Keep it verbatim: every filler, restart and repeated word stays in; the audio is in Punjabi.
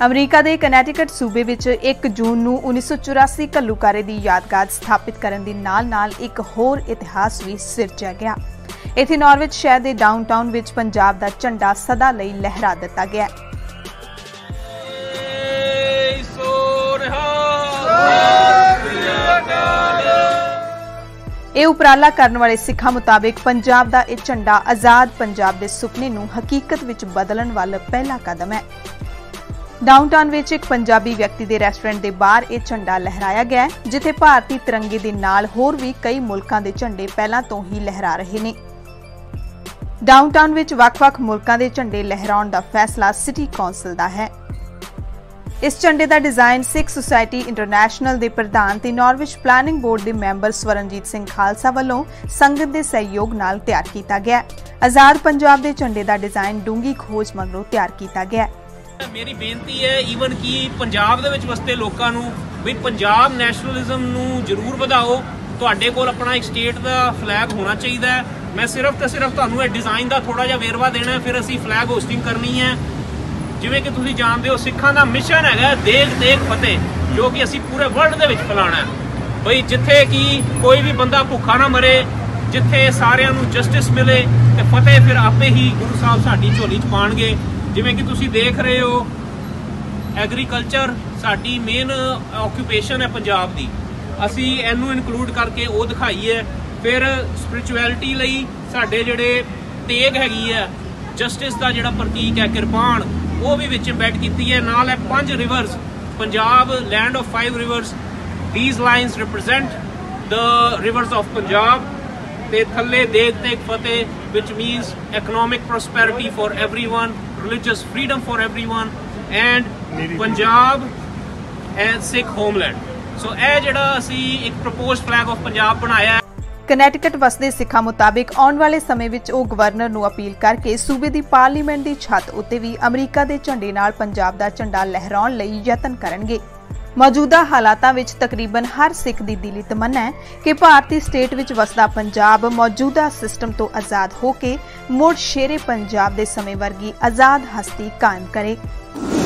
ਅਮਰੀਕਾ ਦੇ ਕਨੈਟਿਕਟ ਸੂਬੇ ਵਿੱਚ ਇੱਕ ਜੂਨ ਨੂੰ ਉੱਨੀ ਸੌ ਚੁਰਾਸੀ ਘੱਲੂਘਾਰੇ ਦੀ ਯਾਦਗਾਰ ਸਥਾਪਿਤ ਕਰਨ ਦੇ ਨਾਲ-ਨਾਲ ਇੱਕ ਹੋਰ ਇਤਿਹਾਸ ਵੀ ਸਿਰਜਿਆ ਗਿਆ। ਇੱਥੇ ਨਾਰਵਿਚ ਸ਼ਹਿਰ ਦੇ ਡਾਊਨਟਾਊਨ ਵਿੱਚ ਪੰਜਾਬ ਦਾ ਝੰਡਾ ਸਦਾ ਲਈ ਲਹਿਰਾ ਦਿੱਤਾ ਗਿਆ। ਇਹ ਉਪਰਾਲਾ ਕਰਨ ਵਾਲੇ ਸਿੱਖਾਂ ਮੁਤਾਬਿਕ ਪੰਜਾਬ ਦਾ ਇਹ ਝੰਡਾ ਆਜ਼ਾਦ ਪੰਜਾਬ ਦੇ ਸੁਪਨੇ ਨੂੰ ਹਕੀਕਤ ਵਿੱਚ ਬਦਲਣ ਵੱਲ ਪਹਿਲਾ ਕਦਮ ਹੈ। ਡਾਊਨਟਾਊਨ ਵਿੱਚ ਇੱਕ ਪੰਜਾਬੀ ਵਿਅਕਤੀ ਦੇ ਰੈਸਟੋਰੈਂਟ ਦੇ ਬਾਹਰ ਇਹ ਝੰਡਾ ਲਹਿਰਾਇਆ ਗਿਆ, ਜਿੱਥੇ ਭਾਰਤੀ ਤਿਰੰਗੇ ਦੇ ਨਾਲ ਹੋਰ ਵੀ ਕਈ ਮੁਲਕਾਂ ਦੇ ਝੰਡੇ ਪਹਿਲਾਂ ਤੋਂ ਹੀ ਲਹਿਰਾ ਰਹੇ ਨੇ। ਡਾਊਨਟਾਊਨ ਵਿੱਚ ਵੱਖ-ਵੱਖ ਮੁਲਕਾਂ ਦੇ ਝੰਡੇ ਲਹਿਰਾਉਣ ਦਾ ਫੈਸਲਾ ਸਿਟੀ ਕੌਂਸਲ ਦਾ ਹੈ। ਇਸ ਝੰਡੇ ਦਾ ਡਿਜ਼ਾਈਨ ਸਿੱਖ ਸੁਸਾਇਟੀ ਇੰਟਰਨੈਸ਼ਨਲ ਦੇ ਪ੍ਰਧਾਨ ਤੇ ਨਾਰਵਿਚ ਪਲਾਨਿੰਗ ਬੋਰਡ ਦੇ ਮੈਂਬਰ ਸਵਰਨਜੀਤ ਸਿੰਘ ਖਾਲਸਾ ਵੱਲੋਂ ਸੰਗਤ ਦੇ ਸਹਿਯੋਗ ਨਾਲ ਤਿਆਰ ਕੀਤਾ ਗਿਆ। ਆਜ਼ਾਦ ਪੰਜਾਬ ਦੇ ਝੰਡੇ ਦਾ ਡਿਜ਼ਾਈਨ ਡੂੰਗੀ ਖੋਜ ਮਗਰੋਂ ਤਿਆਰ ਕੀਤਾ ਗਿਆ। ਮੇਰੀ ਬੇਨਤੀ ਹੈ ਈਵਨ ਕਿ ਪੰਜਾਬ ਦੇ ਵਿੱਚ ਵਸਦੇ ਲੋਕਾਂ ਨੂੰ ਵੀ ਪੰਜਾਬ ਨੈਸ਼ਨਲਿਜ਼ਮ ਨੂੰ ਜ਼ਰੂਰ ਵਧਾਓ। ਤੁਹਾਡੇ ਕੋਲ ਆਪਣਾ ਇੱਕ ਸਟੇਟ ਦਾ ਫਲੈਗ ਹੋਣਾ ਚਾਹੀਦਾ ਹੈ। ਮੈਂ ਸਿਰਫ ਤੇ ਸਿਰਫ ਤੁਹਾਨੂੰ ਇਹ ਡਿਜ਼ਾਈਨ ਦਾ ਥੋੜਾ ਜਿਹਾ ਵੇਰਵਾ ਦੇਣਾ, ਫਿਰ ਅਸੀਂ ਫਲੈਗ ਹੋਸਟਿੰਗ ਕਰਨੀ ਹੈ। ਜਿਵੇਂ ਕਿ ਤੁਸੀਂ ਜਾਣਦੇ ਹੋ, ਸਿੱਖਾਂ ਦਾ ਮਿਸ਼ਨ ਹੈਗਾ ਦੇਗ ਦੇਗ ਫਤਿਹ, ਜੋ ਕਿ ਅਸੀਂ ਪੂਰੇ ਵਰਲਡ ਦੇ ਵਿੱਚ ਫੈਲਾਉਣਾ ਹੈ। ਬਈ ਜਿੱਥੇ ਕਿ ਕੋਈ ਵੀ ਬੰਦਾ ਭੁੱਖਾ ਨਾ ਮਰੇ, ਜਿੱਥੇ ਸਾਰਿਆਂ ਨੂੰ ਜਸਟਿਸ ਮਿਲੇ ਤੇ ਫਤਿਹ ਫਿਰ ਆਪੇ ਹੀ ਗੁਰੂ ਸਾਹਿਬ ਸਾਡੀ ਝੋਲੀ 'ਚ ਪਾਉਣਗੇ। ਜਿਵੇਂ ਕਿ ਤੁਸੀਂ ਦੇਖ ਰਹੇ ਹੋ, ਐਗਰੀਕਲਚਰ ਸਾਡੀ ਮੇਨ ਆਕੂਪੇਸ਼ਨ ਹੈ ਪੰਜਾਬ ਦੀ, ਅਸੀਂ ਇਹਨੂੰ ਇਨਕਲੂਡ ਕਰਕੇ ਉਹ ਦਿਖਾਈਏ। ਫਿਰ ਸਪਿਰਿਚੁਅਲਿਟੀ ਲਈ ਸਾਡੇ ਜਿਹੜੇ ਤੇਗ ਹੈਗੀ ਹੈ, ਜਸਟਿਸ ਦਾ ਜਿਹੜਾ ਪ੍ਰਤੀਕ ਹੈ ਕਿਰਪਾਨ, ਉਹ ਵੀ ਵਿੱਚ ਐਮਬੈਡ ਕੀਤੀ ਹੈ। ਨਾਲ ਹੈ ਪੰਜ rivers, Punjab land of five rivers, these lines represent the rivers of Punjab. ਤੇ ਥੱਲੇ ਦੇਗ ਤੇਗ ਫਤਿਹ, ਵਿਚ means economic prosperity for everyone, religious freedom for everyone and Punjab and Sikh homeland। so ਇਹ ਜਿਹੜਾ ਅਸੀਂ ਇੱਕ ਪ੍ਰਪੋਜ਼ਡ ਫਲੈਗ ਆਫ ਪੰਜਾਬ ਬਣਾਇਆ ਹੈ। ਕਨੈਟਿਕਟ ਵਸਦੇ ਸਿੱਖਾਂ ਮੁਤਾਬਿਕ ਆਉਣ ਵਾਲੇ ਸਮੇਂ ਵਿੱਚ ਉਹ ਗਵਰਨਰ ਨੂੰ ਅਪੀਲ ਕਰਕੇ ਸੂਬੇ ਦੀ ਪਾਰਲੀਮੈਂਟ ਦੀ ਛੱਤ ਉੱਤੇ ਵੀ ਅਮਰੀਕਾ ਦੇ ਝੰਡੇ ਨਾਲ ਪੰਜਾਬ ਦਾ ਝੰਡਾ ਲਹਿਰਾਉਣ ਲਈ ਯਤਨ ਕਰਨਗੇ। ਮੌਜੂਦਾ ਹਾਲਾਤਾਂ ਵਿੱਚ ਤਕਰੀਬਨ ਹਰ ਸਿੱਖ ਦੀ ਦਿਲੀ ਤਮੰਨਾ ਹੈ ਕਿ ਭਾਰਤੀ ਸਟੇਟ ਵਿੱਚ ਵਸਦਾ ਪੰਜਾਬ ਮੌਜੂਦਾ ਸਿਸਟਮ ਤੋਂ ਆਜ਼ਾਦ ਹੋ ਕੇ ਮੁੜ ਸ਼ੇਰੇ ਪੰਜਾਬ ਦੇ ਸਮੇਂ ਵਰਗੀ ਆਜ਼ਾਦ ਹਸਤੀ ਕਾਇਮ ਕਰੇ।